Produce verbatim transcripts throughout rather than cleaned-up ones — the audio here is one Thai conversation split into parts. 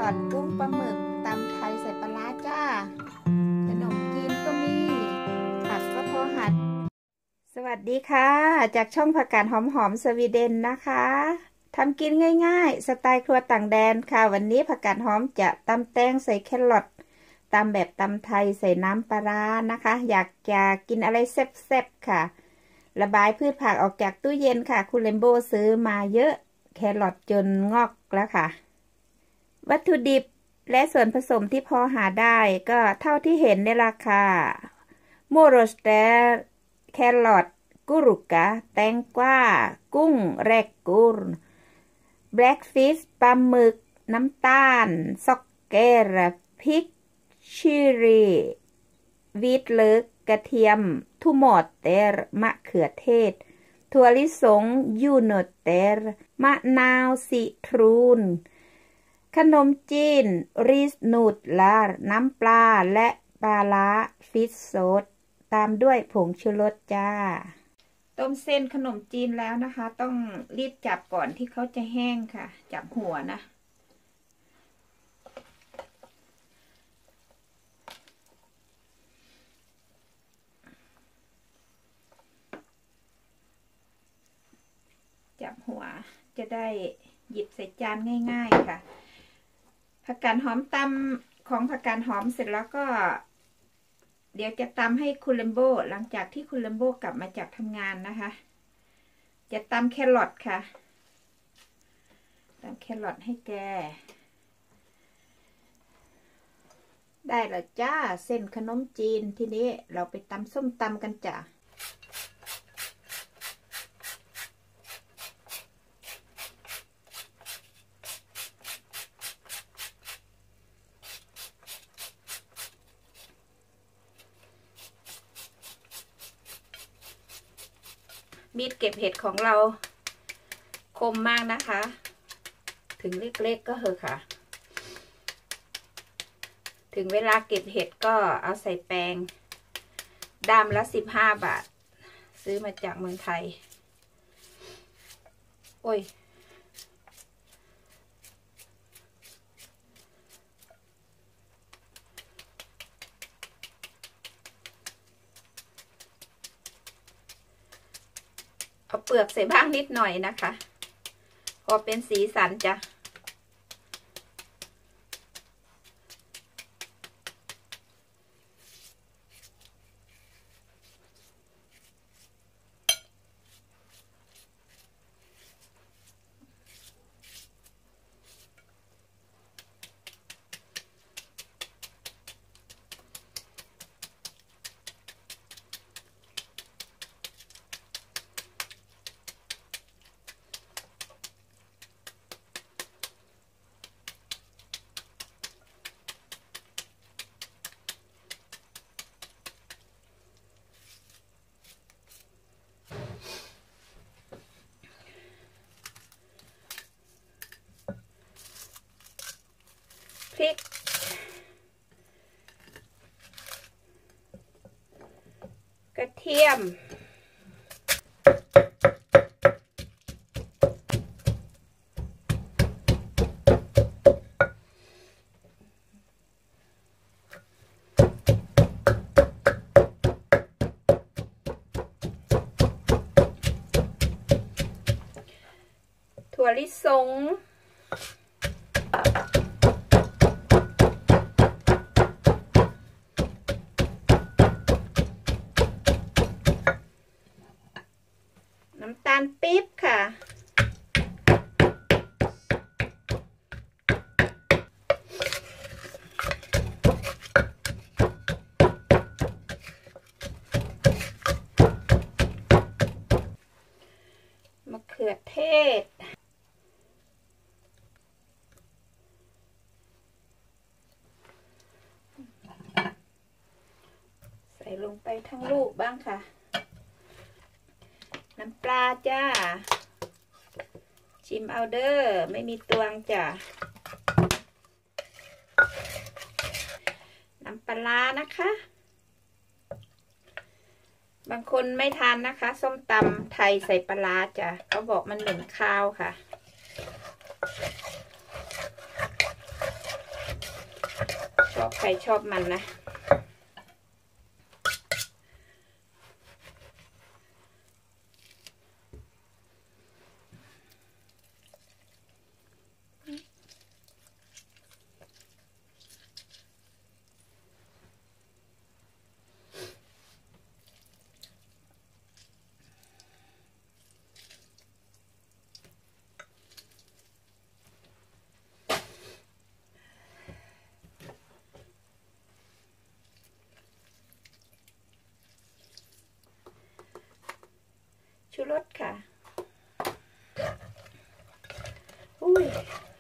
อทกุ้งปลาหมึกตำไทยใส่ปลาร้าจ้าขนมจีนก็มีผักก็พอหัดสวัสดีค่ะจากช่องผักกาดหอมๆสวีเดนนะคะทำกินง่ายๆสไตล์ครัวต่างแดนค่ะวันนี้ผักกาดหอมจะตำแตงใส่แครอทตำแบบตำไทยใส่น้ำปลาร้านะคะอยากจะกินอะไรแซ่บๆค่ะระบายพืชผักออกจากตู้เย็นค่ะคุณเลมโบซื้อมาเยอะแครอทจนงอกแล้วค่ะวัตถุดิบและส่วนผสมที่พอหาได้ก็เท่าที่เห็นในราคาโมโรสเตอร์แครอทกุรุกะแตงกวากุ้งแรกกูรแบล็กฟิชปลาหมึกน้ำตาลซอกเกอร์พริกชิรีวีทเลิกกระเทียมทูมอตเตอร์มะเขือเทศถั่วลิสงยูโนเตอร์มะนาวซิทรูนขนมจีนริสนูดลาน้ำปลาและปลาร้าฟิชโซดตามด้วยผงชูรสจ้าต้มเส้นขนมจีนแล้วนะคะต้องรีบจับก่อนที่เขาจะแห้งค่ะจับหัวนะจับหัวจะได้หยิบใส่จานง่ายๆค่ะผักกาดหอมตำของผักกาดหอมเสร็จแล้วก็เดี๋ยวจะตำให้คุณเลมโบหลังจากที่คุณเลมโบกลับมาจากทำงานนะคะจะตำแครอทค่ะตำแครอทให้แกได้แล้วจ้าเส้นขนมจีนทีนี้เราไปตำส้มตำกันจ้ะมีดเก็บเห็ดของเราคมมากนะคะถึงเล็กๆก็เหอะค่ะถึงเวลาเก็บเห็ดก็เอาใส่แปรงด้ามละสิบห้าบาทซื้อมาจากเมืองไทยโอ้ยเอาเปลือกใส่บ้างนิดหน่อยนะคะพอเป็นสีสันจ้ะพริกกระเทียมถั่วลิสงน้ำตาลปี๊บค่ะมะเขือเทศใส่ลงไปทั้งลูกบ้างค่ะน้ำปลาจ้าชิมเอาเด้อไม่มีตวงจ้ะน้ำปลานะคะ บางคนไม่ทานนะคะส้มตำไทยใส่ปลาร้าจ้ะเขาบอกมันเหม็นข้าวค่ะใครชอบมันนะชูรสค่ะอุ้ย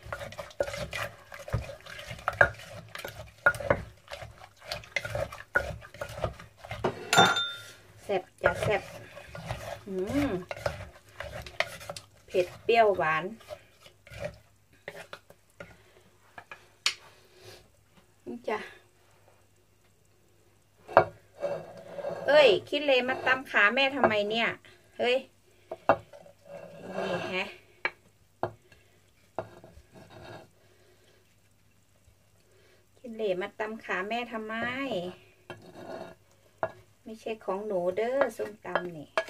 แซ่บจะแซ่บอืมเผ็ดเปรี้ยวหวานนี่จ้ะเอ้ยคิดเลยมาตำขาแม่ทำไมเนี่ยเฮ้ยนี่ฮะคิดเลยมาตำขาแม่ทำไมไม่ใช่ของหนูเด้อส้มตำนี่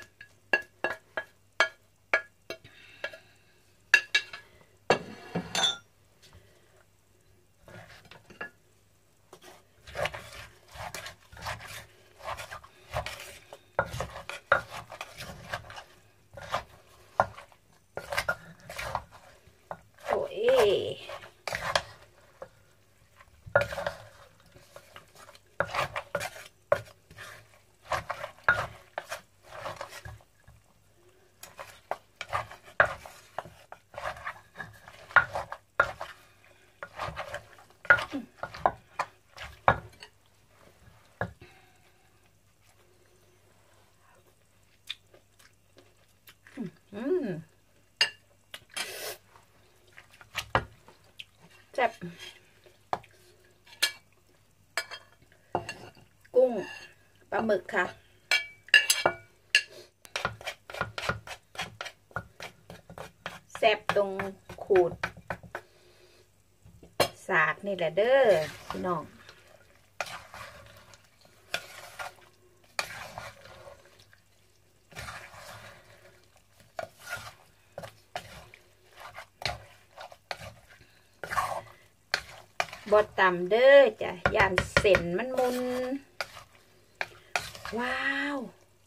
อืมแซ่บกุ้งปลาหมึกค่ะแซ่บตรงขูดสากนี่แหละเด้อพี่น้องบดต่ำเด้อจ้ะย่านเส้นมันมุนว้าว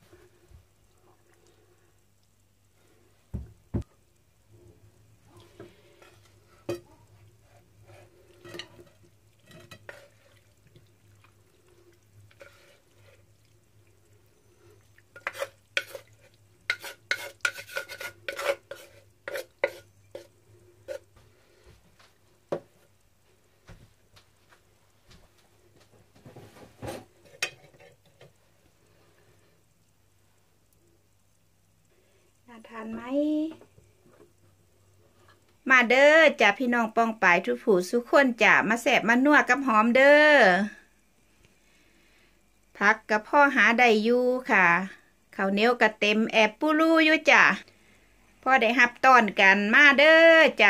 ทานไหมมาเด้อจ้ะพี่น้องปองปายทุกผู้ทุกคนจ้ะมาแสบมานัวกับหอมเด้อพักกับพ่อหาได้อยู่ค่ะข้าวเหนียวกระเต็มแอบปูรูอยู่จ้ะพ่อได้หับตอนกันมาเด้อจ้ะ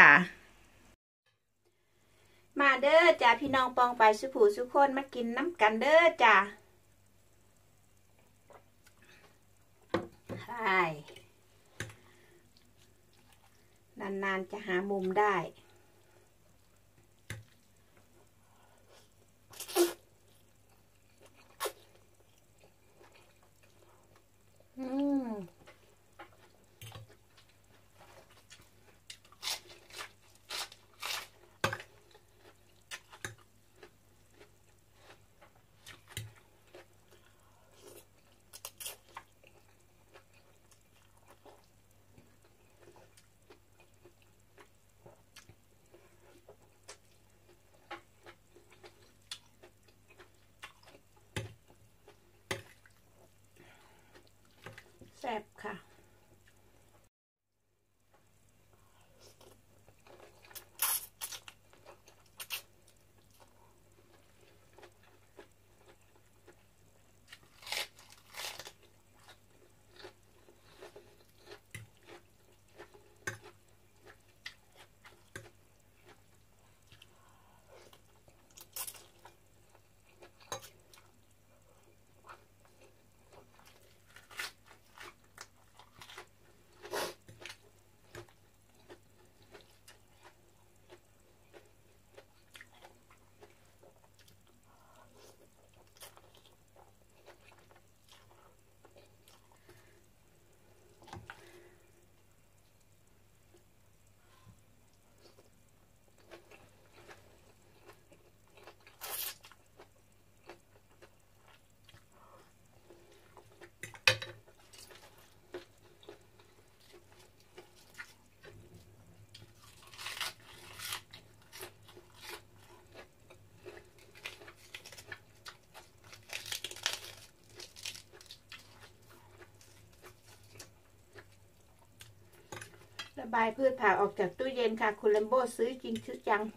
มาเด้อจ้ะพี่น้องปองปายทุกผู้ทุกคนมากินน้ำกันเด้อจ้ะใช่นานๆจะหามุมได้อืมระบายพืชผักออกจากตู้เย็นค่ะคุณแลมโบ้ซื้อจริงซื้อจัง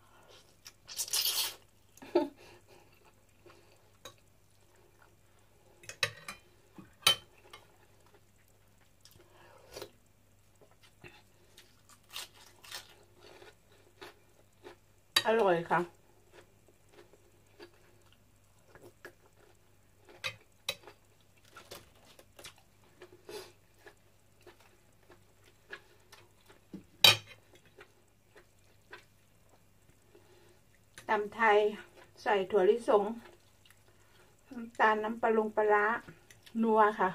อร่อยค่ะตำไทยใส่ถั่วลิสงน้ำตาลน้ำปลาลงปลานัวค่ะ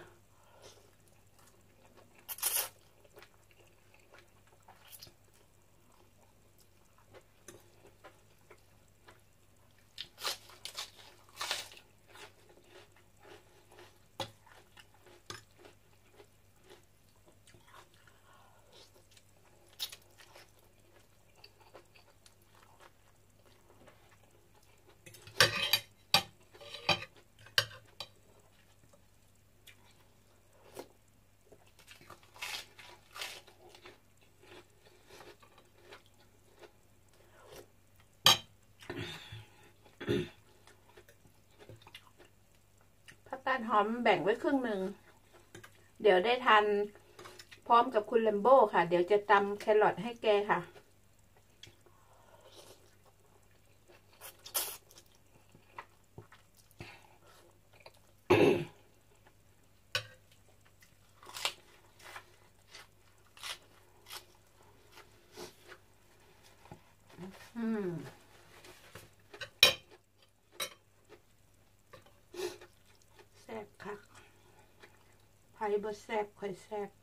ผักกาดหอมแบ่งไว้ครึ่งหนึ่งเดี๋ยวได้ทานพร้อมกับคุณแลมโบ้ค่ะเดี๋ยวจะตำแครอทให้แกค่ะอืมแซ่บค่ะไผ่บดแซ่บค่อยแซ่บ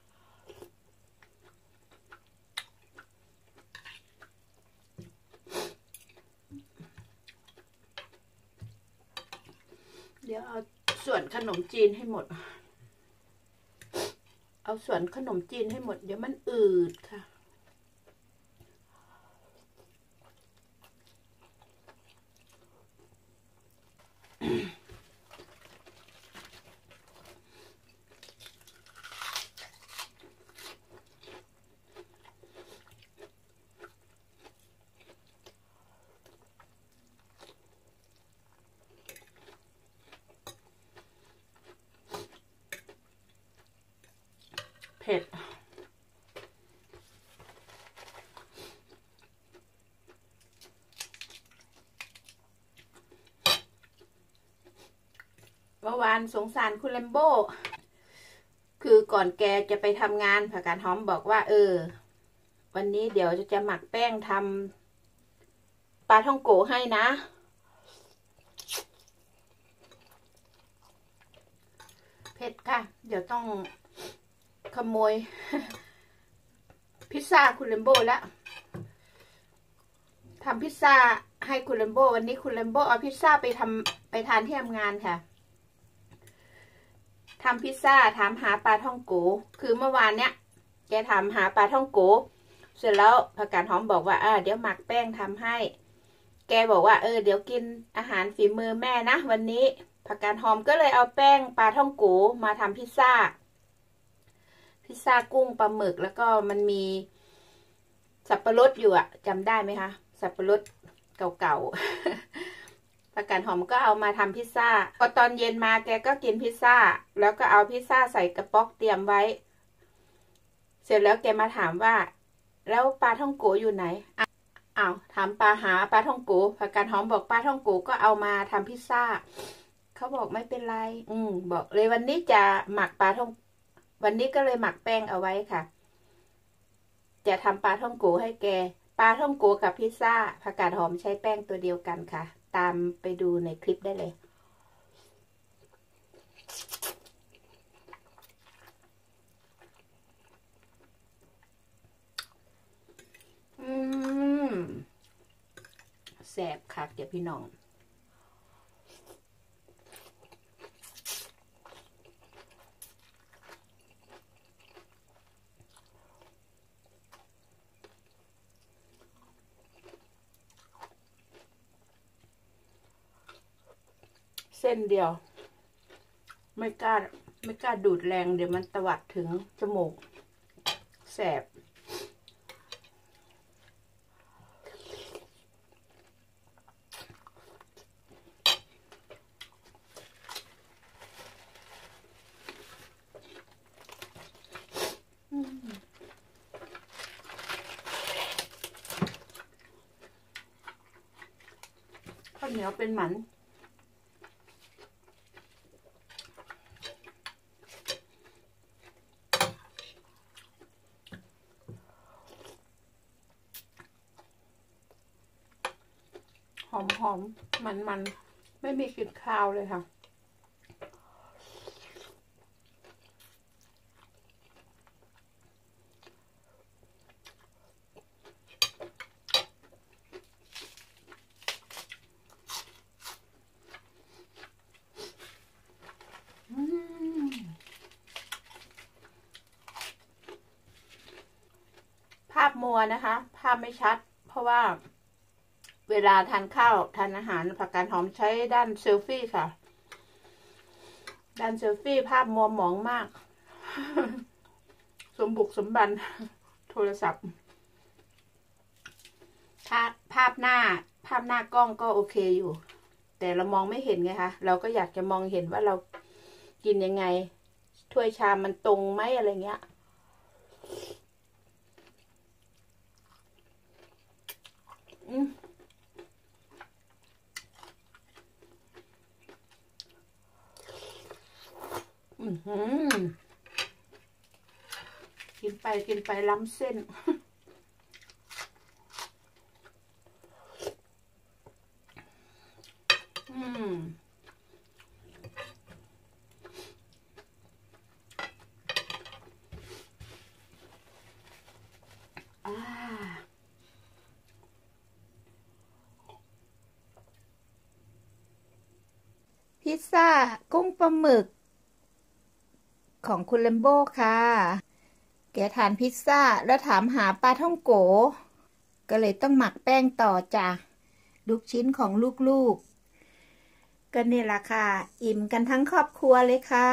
เดี๋ยวเอาส่วนขนมจีนให้หมดเอาส่วนขนมจีนให้หมดเดี๋ยวมันอืดค่ะเผ็ดเมื่อวานสงสารคุณแลมโบ้คือก่อนแกจะไปทำงานผักกาดหอมบอกว่าเออวันนี้เดี๋ยวจะจะหมักแป้งทำปลาท่องโกให้นะเผ็ดค่ะเดี๋ยวต้องขโมยพิซซ่าคุณแลมโบ้แล้วทำพิซซ่าให้คุณแลมโบ้วันนี้คุณแลมโบ้เอาพิซซ่าไปทำไปทานที่ทำงานค่ะทำพิซซ่าถามหาปลาท่องโกคือเมื่อวานเนี้ยแกถามหาปลาท่องโกเสร็จแล้วผักกาดหอมบอกว่าอ่าเดี๋ยวหมักแป้งทำให้แกบอกว่าเออเดี๋ยวกินอาหารฝีมือแม่นะวันนี้ผักกาดหอมก็เลยเอาแป้งปลาท่องโกมาทำพิซซ่าพิซซ่ากุ้งปลาหมึกแล้วก็มันมีสับปะรดอยู่อะจำได้ไหมคะสับปะรดเก่าๆผักกาดหอมก็เอามาทำพิซซ่าพอตอนเย็นมาแกก็กินพิซซ่าแล้วก็เอาพิซซ่าใส่กระป๋องเตรียมไว้เสร็จแล้วแกมาถามว่าแล้วปลาท่องโกอยู่ไหนอ้าวถามปลาหาปลาท่องโกผักกาดหอมบอกปลาท่องโกก็เอามาทำพิซซ่าเขาบอกไม่เป็นไรอืมบอกเลยวันนี้จะหมักปลาท่องวันนี้ก็เลยหมักแป้งเอาไว้ค่ะจะทำปลาท่องโกให้แกปลาท่องโกกับพิซซ่าผักกาดหอมใช้แป้งตัวเดียวกันค่ะตามไปดูในคลิปได้เลยอืมแซ่บค่ะเดี๋ยวพี่น้องเส้นเดียวไม่กล้าไม่กล้าดูดแรงเดี๋ยวมันตวัดถึงจมูกแสบเหนียวเป็นหมันหอมหอมมันมันไม่มีกลิ่นคาวเลยค่ะภาพมัวนะคะภาพไม่ชัดเพราะว่าเวลาทานข้าวทานอาหารผักกาดหอมใช้ด้านเซลฟี่ค่ะด้านเซลฟี่ภาพมัวหมองมาก สมบุกสมบันโทรศัพท์ภาพภาพหน้าภาพหน้ากล้องก็โอเคอยู่แต่เรามองไม่เห็นไงคะเราก็อยากจะมองเห็นว่าเรากินยังไงถ้วยชามมันตรงไหมอะไรเงี้ยอืมอืมกินไปกินไปล้ำเส้นอืมอ่าพิซซ่ากุ้งปลาหมึกของคุณเลมโบ้ค่ะแกทานพิซซ่าแล้วถามหาปลาท่องโกก็เลยต้องหมักแป้งต่อจ้ะลูกชิ้นของลูกๆก็นี่แหละค่ะอิ่มกันทั้งครอบครัวเลยค่ะ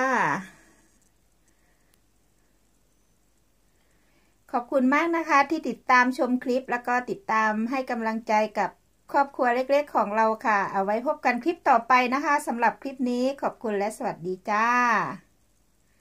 ขอบคุณมากนะคะที่ติดตามชมคลิปแล้วก็ติดตามให้กำลังใจกับครอบครัวเล็กๆของเราค่ะเอาไว้พบกันคลิปต่อไปนะคะสำหรับคลิปนี้ขอบคุณและสวัสดีจ้า